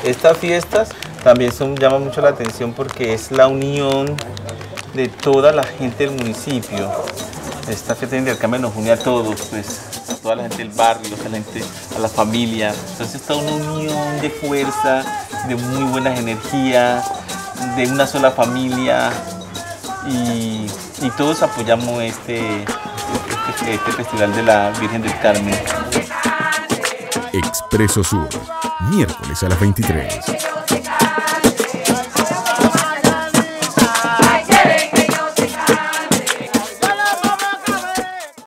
Estas fiestas también llaman mucho la atención porque es la unión de toda la gente del municipio. Esta fiesta de intercambio nos une a todos, pues, a toda la gente del barrio, a la familia. Entonces está una unión de fuerza, de muy buenas energías, de una sola familia y todos apoyamos este Festival de la Virgen del Carmen. Expreso Sur, miércoles a las 23.